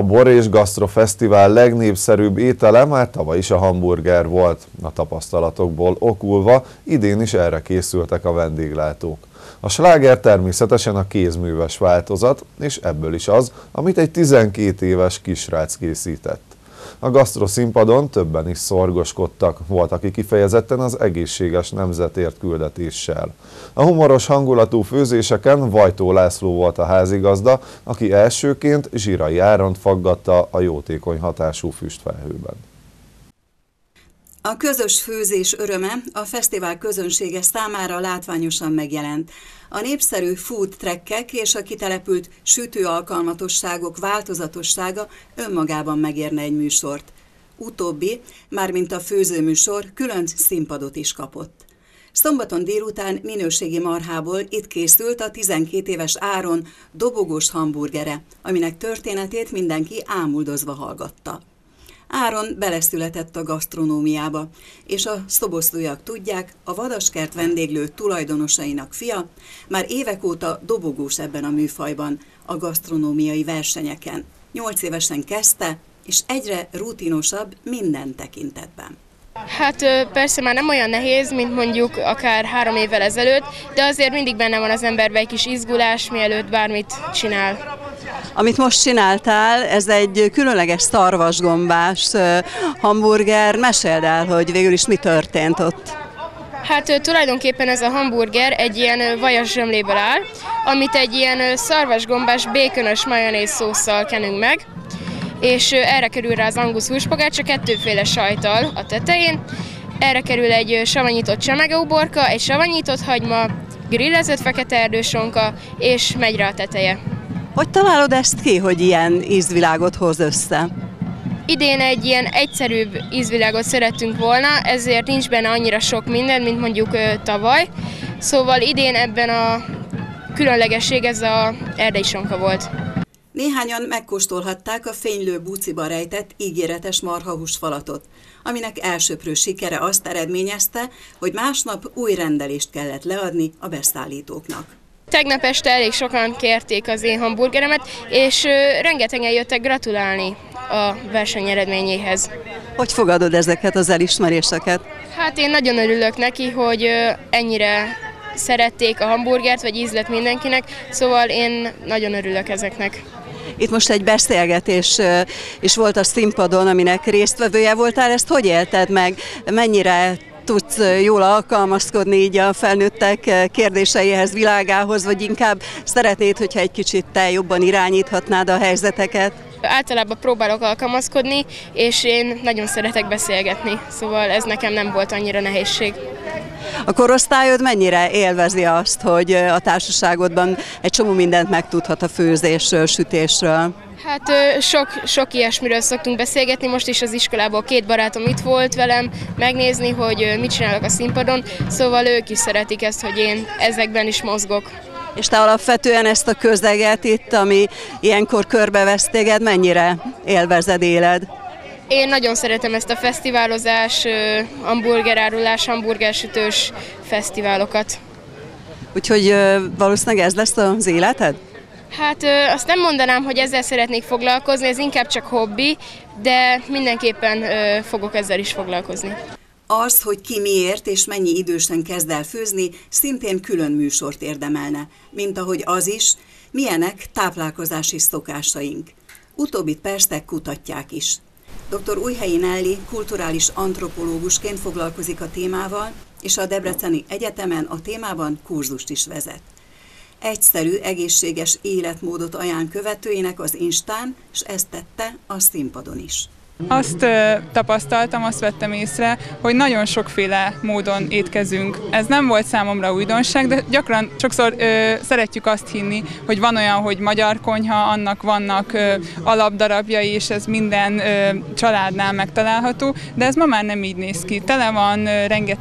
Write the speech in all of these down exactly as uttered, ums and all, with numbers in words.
Bor és Gasztro Fesztivál legnépszerűbb étele már tavaly is a hamburger volt. A tapasztalatokból okulva idén is erre készültek a vendéglátók. A sláger természetesen a kézműves változat, és ebből is az, amit egy tizenkét éves kisrác készített. A gasztro színpadon többen is szorgoskodtak, volt, aki kifejezetten az egészséges nemzetért küldetéssel. A humoros hangulatú főzéseken Vajtó László volt a házigazda, aki elsőként Zsirai Áront faggatta a jótékony hatású füstfelhőben. A közös főzés öröme a fesztivál közönsége számára látványosan megjelent. A népszerű food trekkek és a kitelepült sütőalkalmatosságok változatossága önmagában megérne egy műsort. Utóbbi, mármint a főzőműsor, külön színpadot is kapott. Szombaton délután minőségi marhából itt készült a tizenkét éves Áron dobogós hamburgere, aminek történetét mindenki ámuldozva hallgatta. Áron beleszületett a gasztronómiába, és a szoboszlóiak tudják, a Vadaskert vendéglő tulajdonosainak fia már évek óta dobogós ebben a műfajban, a gasztronómiai versenyeken. Nyolc évesen kezdte, és egyre rutinosabb minden tekintetben. Hát persze már nem olyan nehéz, mint mondjuk akár három évvel ezelőtt, de azért mindig benne van az emberben egy kis izgulás, mielőtt bármit csinál. Amit most csináltál, ez egy különleges szarvasgombás hamburger. Meséld el, hogy végül is mi történt ott. Hát tulajdonképpen ez a hamburger egy ilyen vajas zsömléből áll, amit egy ilyen szarvasgombás békönös majonéz szósszal kenünk meg, és erre kerül rá az angus húspogácsa kettőféle sajttal a tetején, erre kerül egy savanyított csemegeuborka, egy savanyított hagyma, grillezett fekete erdősonka, és megy rá a teteje. Hogy találod ezt ki, hogy ilyen ízvilágot hoz össze? Idén egy ilyen egyszerűbb ízvilágot szerettünk volna, ezért nincs benne annyira sok minden, mint mondjuk tavaly. Szóval idén ebben a különlegesség ez az erdei sonka volt. Néhányan megkóstolhatták a fénylő buciba rejtett ígéretes marhahúsfalatot, aminek elsöprő sikere azt eredményezte, hogy másnap új rendelést kellett leadni a beszállítóknak. Tegnap este elég sokan kérték az én hamburgeremet, és rengetegen jöttek gratulálni a verseny eredményéhez. Hogy fogadod ezeket az elismeréseket? Hát én nagyon örülök neki, hogy ennyire szerették a hamburgert, vagy ízlet mindenkinek, szóval én nagyon örülök ezeknek. Itt most egy beszélgetés is volt a színpadon, aminek résztvevője voltál. Ezt hogy élted meg? Mennyire tudsz jól alkalmazkodni így a felnőttek kérdéseihez, világához, vagy inkább szeretnéd, hogyha egy kicsit te jobban irányíthatnád a helyzeteket? Általában próbálok alkalmazkodni, és én nagyon szeretek beszélgetni, szóval ez nekem nem volt annyira nehézség. A korosztályod mennyire élvezi azt, hogy a társaságodban egy csomó mindent megtudhat a főzésről, sütésről? Hát sok, sok ilyesmiről szoktunk beszélgetni, most is az iskolából két barátom itt volt velem megnézni, hogy mit csinálok a színpadon, szóval ők is szeretik ezt, hogy én ezekben is mozgok. És te alapvetően ezt a közeget itt, ami ilyenkor körbevesz téged, mennyire élvezed, éled? Én nagyon szeretem ezt a fesztiválozás, hamburgerárulás, hamburgersütős fesztiválokat. Úgyhogy valószínűleg ez lesz az életed? Hát azt nem mondanám, hogy ezzel szeretnék foglalkozni, ez inkább csak hobbi, de mindenképpen fogok ezzel is foglalkozni. Az, hogy ki miért és mennyi idősen kezd el főzni, szintén külön műsort érdemelne, mint ahogy az is, milyenek táplálkozási szokásaink. Utóbbit persze kutatják is. doktor Újhelyi Nelly kulturális antropológusként foglalkozik a témával, és a Debreceni Egyetemen a témában kurzust is vezet. Egyszerű, egészséges életmódot ajánl követőinek az Instán, és ezt tette a színpadon is. Azt ö, tapasztaltam, azt vettem észre, hogy nagyon sokféle módon étkezünk. Ez nem volt számomra újdonság, de gyakran sokszor ö, szeretjük azt hinni, hogy van olyan, hogy magyar konyha, annak vannak ö, alapdarabjai, és ez minden ö, családnál megtalálható, de ez ma már nem így néz ki. Tele van ö, rengeteg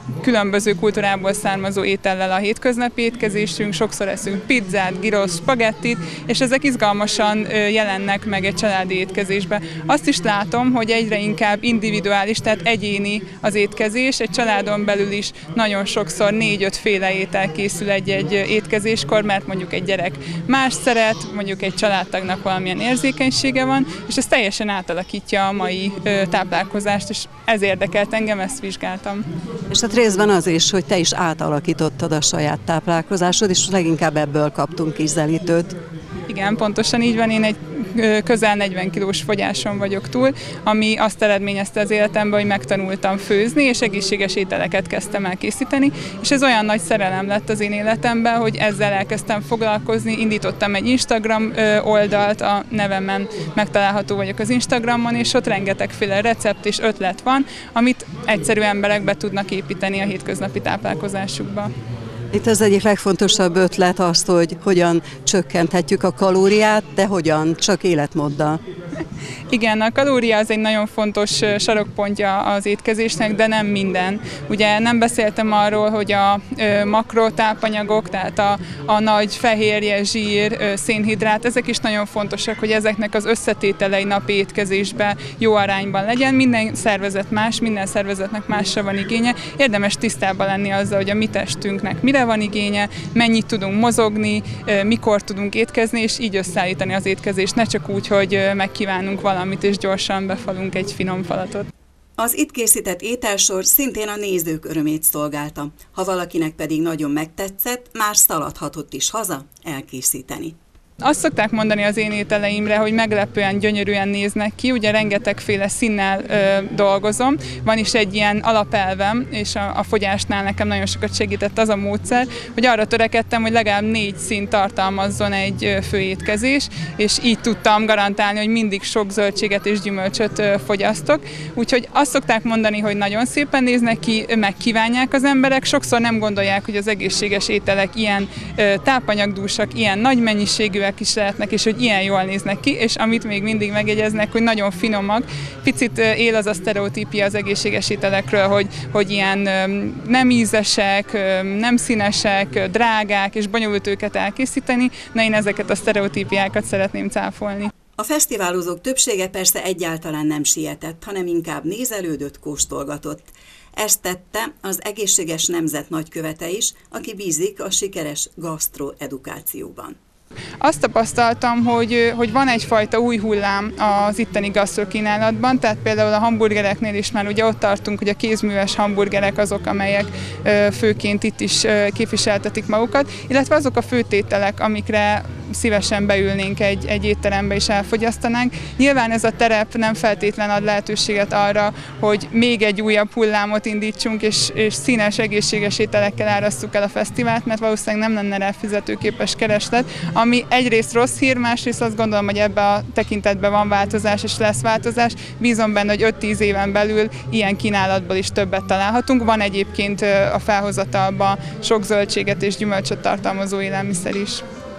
különböző kultúrából származó étellel a hétköznapi étkezésünk, sokszor eszünk pizzát, gyrosz, spagettit, és ezek izgalmasan jelennek meg egy családi étkezésbe. Azt is látom, hogy egyre inkább individuális, tehát egyéni az étkezés, egy családon belül is nagyon sokszor négy-öt féle étel készül egy-egy étkezéskor, mert mondjuk egy gyerek más szeret, mondjuk egy családtagnak valamilyen érzékenysége van, és ez teljesen átalakítja a mai táplálkozást, és ez érdekelt engem, ezt vizsgáltam. És hát részben az is, hogy te is átalakítottad a saját táplálkozásod, és leginkább ebből kaptunk ízelítőt. Igen, pontosan így van, én egy közel negyven kilós fogyáson vagyok túl, ami azt eredményezte az életemben, hogy megtanultam főzni, és egészséges ételeket kezdtem el készíteni, és ez olyan nagy szerelem lett az én életemben, hogy ezzel elkezdtem foglalkozni, indítottam egy Instagram oldalt, a nevemen megtalálható vagyok az Instagramon, és ott rengetegféle recept és ötlet van, amit egyszerű emberek be tudnak építeni a hétköznapi táplálkozásukba. Itt az egyik legfontosabb ötlet az, hogy hogyan csökkenthetjük a kalóriát, de hogyan, csak életmóddal. Igen, a kalória az egy nagyon fontos sarokpontja az étkezésnek, de nem minden. Ugye nem beszéltem arról, hogy a makrotápanyagok, tehát a, a nagy fehérje, zsír, szénhidrát, ezek is nagyon fontosak, hogy ezeknek az összetételei napi étkezésben jó arányban legyen. Minden szervezet más, minden szervezetnek másra van igénye. Érdemes tisztában lenni azzal, hogy a mi testünknek mire van igénye, mennyit tudunk mozogni, mikor tudunk étkezni, és így összeállítani az étkezést, ne csak úgy, hogy megkívánunk valamit, és gyorsan befalunk egy finom falatot. Az itt készített ételsor szintén a nézők örömét szolgálta. Ha valakinek pedig nagyon megtetszett, már szaladhatott is haza elkészíteni. Azt szokták mondani az én ételeimre, hogy meglepően gyönyörűen néznek ki, ugye rengetegféle színnel ö, dolgozom, van is egy ilyen alapelvem, és a, a fogyásnál nekem nagyon sokat segített az a módszer, hogy arra törekedtem, hogy legalább négy szín tartalmazzon egy ö, főétkezés, és így tudtam garantálni, hogy mindig sok zöldséget és gyümölcsöt ö, fogyasztok. Úgyhogy azt szokták mondani, hogy nagyon szépen néznek ki, megkívánják az emberek, sokszor nem gondolják, hogy az egészséges ételek ilyen ö, tápanyagdúsak, ilyen nagy mennyiségűek is lehetnek, és hogy ilyen jól néznek ki, és amit még mindig megjegyeznek, hogy nagyon finomak. Picit él az a sztereotípia az egészséges ételekről, hogy, hogy ilyen nem ízesek, nem színesek, drágák, és bonyolult őket elkészíteni. Na, én ezeket a sztereotípiákat szeretném cáfolni. A fesztiválozók többsége persze egyáltalán nem sietett, hanem inkább nézelődött, kóstolgatott. Ezt tette az Egészséges Nemzet nagykövete is, aki bízik a sikeres gasztroedukációban. Azt tapasztaltam, hogy, hogy van egyfajta új hullám az itteni gasztrokínálatban, tehát például a hamburgereknél is már ugye ott tartunk, hogy a kézműves hamburgerek azok, amelyek főként itt is képviseltetik magukat, illetve azok a főtételek, amikre szívesen beülnénk egy, egy étterembe és elfogyasztanánk. Nyilván ez a terep nem feltétlen ad lehetőséget arra, hogy még egy újabb hullámot indítsunk, és, és színes, egészséges ételekkel árasszuk el a fesztivált, mert valószínűleg nem lenne rá fizetőképes kereslet, ami egyrészt rossz hír, másrészt azt gondolom, hogy ebben a tekintetben van változás és lesz változás. Bízom benne, hogy öt-tíz éven belül ilyen kínálatból is többet találhatunk. Van egyébként a felhozatalban sok zöldséget és gyümölcsöt tartalmazó élelmiszer is.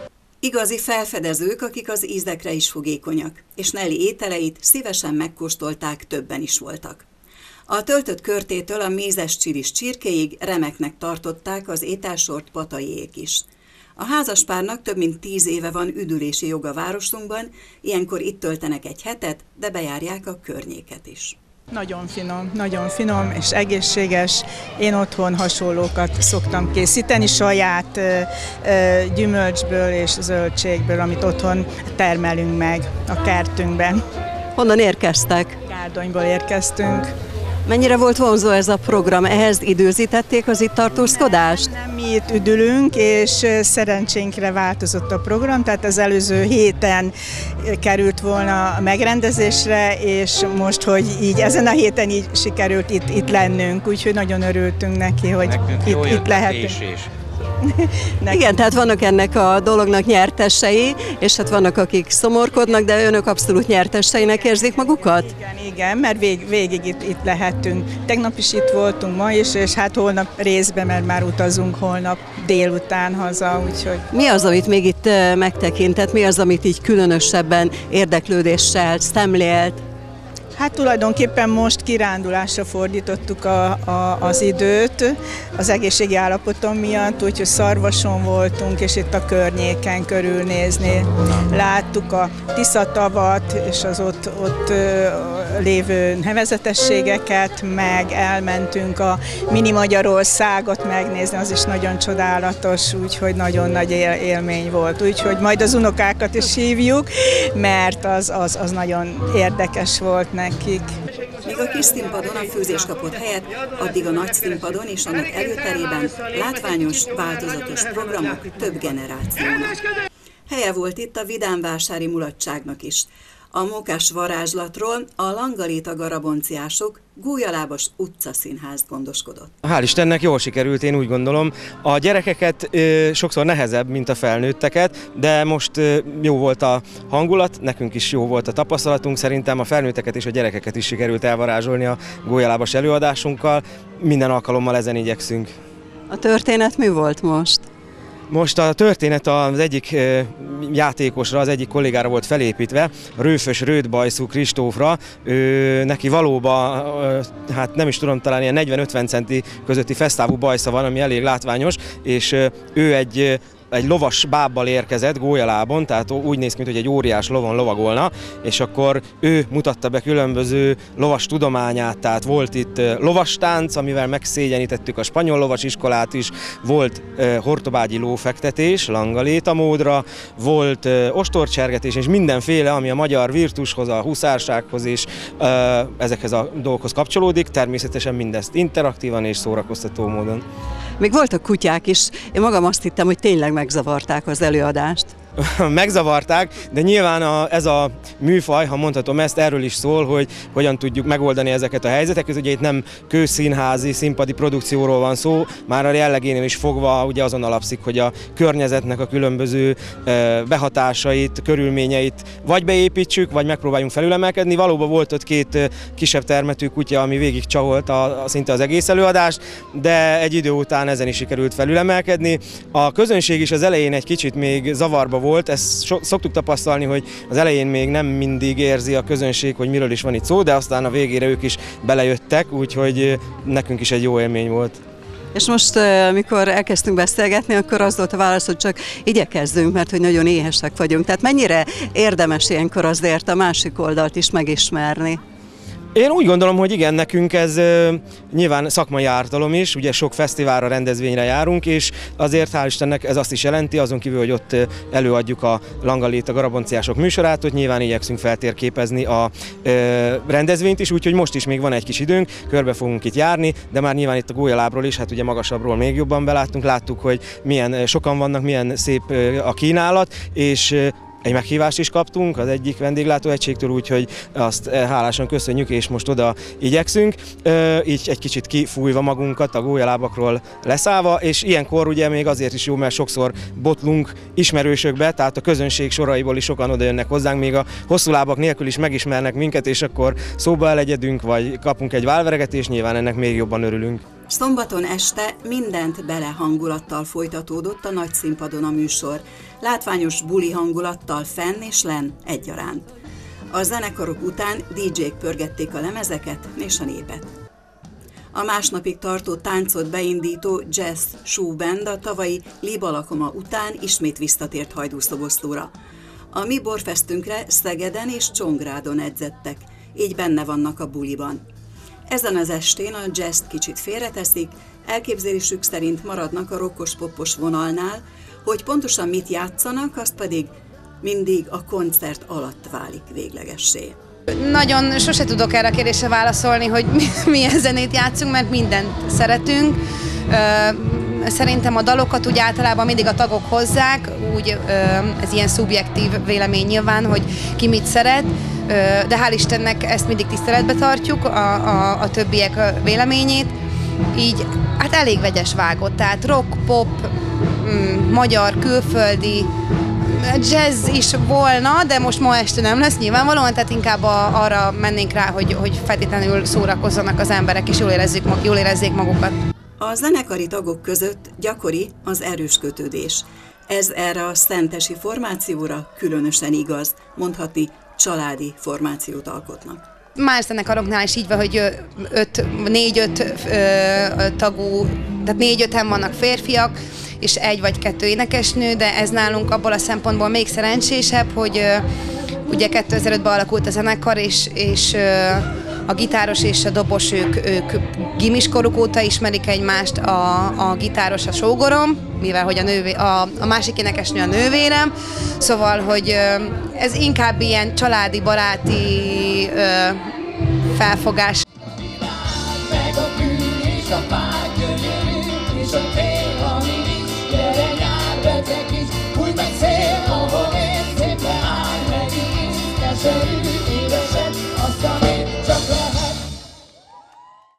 Igazi felfedezők, akik az ízekre is fogékonyak, és Nelly ételeit szívesen megkóstolták, többen is voltak. A töltött körtétől a mézes csilis csirkéig remeknek tartották az ételsort Pataiék is. A házaspárnak több mint tíz éve van üdülési joga városunkban, ilyenkor itt töltenek egy hetet, de bejárják a környéket is. Nagyon finom, nagyon finom és egészséges. Én otthon hasonlókat szoktam készíteni, saját ö, ö, gyümölcsből és zöldségből, amit otthon termelünk meg a kertünkben. Honnan érkeztek? Gárdonyból érkeztünk. Mennyire volt vonzó ez a program? Ehhez időzítették az itt tartózkodást? Nem, mi itt üdülünk, és szerencsénkre változott a program, tehát az előző héten került volna megrendezésre, és most, hogy így ezen a héten így sikerült itt, itt lennünk, úgyhogy nagyon örültünk neki, hogy itt, itt lehetünk. Igen, tehát vannak ennek a dolognak nyertesei, és hát vannak, akik szomorkodnak, de önök abszolút nyerteseinek érzik magukat? Igen, igen, mert vég, végig itt, itt lehetünk. Tegnap is itt voltunk, ma is, és hát holnap részben, mert már utazunk holnap délután haza, úgyhogy... Mi az, amit még itt megtekintett? Mi az, amit így különösebben érdeklődéssel szemlélt? Hát tulajdonképpen most kirándulásra fordítottuk a, a, az időt az egészségi állapotom miatt, úgyhogy Szarvason voltunk, és itt a környéken körülnézni. Láttuk a Tiszatavat és az ott, ott lévő nevezetességeket, meg elmentünk a Mini Magyarországot megnézni, az is nagyon csodálatos, úgyhogy nagyon nagy él, élmény volt. Úgyhogy majd az unokákat is hívjuk, mert az, az, az nagyon érdekes volt nekik. Míg a kis színpadon a főzés kapott helyet, addig a nagy színpadon és annak előterében látványos, változatos programok több generációnak. Helye volt itt a vidámvásári mulatságnak is. A mókás varázslatról a Langalita Garabonciások gólyalábas utcaszínház gondoskodott. Hál' Istennek jól sikerült, én úgy gondolom. A gyerekeket ö, sokszor nehezebb, mint a felnőtteket, de most ö, jó volt a hangulat, nekünk is jó volt a tapasztalatunk, szerintem a felnőtteket és a gyerekeket is sikerült elvarázsolni a gólyalábas előadásunkkal. Minden alkalommal ezen igyekszünk. A történet mi volt most? Most a történet az egyik játékosra, az egyik kollégára volt felépítve, Rőfös Rődbajszú Kristófra. Ő, neki valóban, hát nem is tudom, talán ilyen negyven-ötven centi közötti fesztávú bajsza van, ami elég látványos, és ő egy egy lovas bábbal érkezett gólyalábon, tehát úgy néz ki, mint hogy egy óriás lovon lovagolna, és akkor ő mutatta be különböző lovas tudományát, tehát volt itt lovastánc, amivel megszégyenítettük a spanyol lovas iskolát is, volt hortobágyi lófektetés, Langalita módra, volt ostorcsergetés, és mindenféle, ami a magyar virtushoz, a huszársághoz és ezekhez a dolgokhoz kapcsolódik, természetesen mindezt interaktívan és szórakoztató módon. Még voltak kutyák is, én magam azt hittem, hogy tényleg megzavarták az előadást. Megzavarták, de nyilván a, ez a műfaj, ha mondhatom ezt, erről is szól, hogy hogyan tudjuk megoldani ezeket a helyzeteket. Ugye itt nem kőszínházi, színpadi produkcióról van szó, már a jellegénél is fogva ugye azon alapszik, hogy a környezetnek a különböző behatásait, körülményeit vagy beépítsük, vagy megpróbáljunk felülemelkedni. Valóban volt ott két kisebb termetű kutya, ami végig csaholt a, a, szinte az egész előadást, de egy idő után ezen is sikerült felülemelkedni. A közönség is az elején egy kicsit még zavarba volt, ezt so, szoktuk tapasztalni, hogy az elején még nem mindig érzi a közönség, hogy miről is van itt szó, de aztán a végére ők is belejöttek, úgyhogy nekünk is egy jó élmény volt. És most, amikor elkezdtünk beszélgetni, akkor az volt a válasz, hogy csak igyekezzünk, mert hogy nagyon éhesek vagyunk. Tehát mennyire érdemes ilyenkor azért a másik oldalt is megismerni? Én úgy gondolom, hogy igen, nekünk ez uh, nyilván szakmai ártalom is, ugye sok fesztiválra, rendezvényre járunk, és azért hál' Istennek ez azt is jelenti, azon kívül, hogy ott uh, előadjuk a Langalita Garabonciások műsorát, hogy nyilván igyekszünk feltérképezni a uh, rendezvényt is, úgyhogy most is még van egy kis időnk, körbe fogunk itt járni, de már nyilván itt a gólyalábról is, hát ugye magasabbról még jobban beláttunk, láttuk, hogy milyen sokan vannak, milyen szép uh, a kínálat, és uh, egy meghívást is kaptunk az egyik vendéglátóegységtől, úgyhogy azt hálásan köszönjük, és most oda igyekszünk, így egy kicsit kifújva magunkat a gólyalábakról leszállva, és ilyenkor ugye még azért is jó, mert sokszor botlunk ismerősökbe, tehát a közönség soraiból is sokan oda jönnek hozzánk, még a hosszú lábak nélkül is megismernek minket, és akkor szóba elegyedünk, vagy kapunk egy válveregetést, nyilván ennek még jobban örülünk. Szombaton este mindent bele hangulattal folytatódott a nagy színpadon a műsor, látványos buli hangulattal fenn és len egyaránt. A zenekarok után dé dzsék pörgették a lemezeket és a népet. A másnapig tartó táncot beindító jazz show band a tavalyi Libalakoma után ismét visszatért Hajdúszoboszlóra. A mi borfestünkre Szegeden és Csongrádon edzettek, így benne vannak a buliban. Ezen az estén a jazzt kicsit félreteszik, elképzelésük szerint maradnak a rokkos-popos vonalnál, hogy pontosan mit játszanak, azt pedig mindig a koncert alatt válik véglegessé. Nagyon sose tudok erre a kérdésre válaszolni, hogy milyen zenét játszunk, mert mindent szeretünk. Szerintem a dalokat úgy általában mindig a tagok hozzák, úgy ez ilyen szubjektív vélemény nyilván, hogy ki mit szeret, de hál' Istennek ezt mindig tiszteletbe tartjuk, a, a, a többiek véleményét, így hát elég vegyes vágott, tehát rock, pop, magyar, külföldi, jazz is volna, de most ma este nem lesz nyilvánvalóan, tehát inkább a, arra mennénk rá, hogy, hogy feltétlenül szórakozzanak az emberek, és jól érezzék, jól érezzék magukat. A zenekari tagok között gyakori az erős kötődés. Ez erre a szentesi formációra különösen igaz, mondhatni családi formációt alkotnak. más zenekaroknál is így van, hogy öt, négy-öt tagú, tehát négy-öten vannak férfiak, és egy vagy kettő énekesnő, de ez nálunk abból a szempontból még szerencsésebb, hogy ugye kétezer-ötben alakult a zenekar, és, és a gitáros és a dobos, ők, ők gimiskoruk óta ismerik egymást, a, a gitáros a sógorom, mivel hogy a, nővé, a, a másik énekesnő a nővérem, szóval, hogy ez inkább ilyen családi, baráti ö, felfogás. Úgy megy szél, ahol én szépen áll meg is,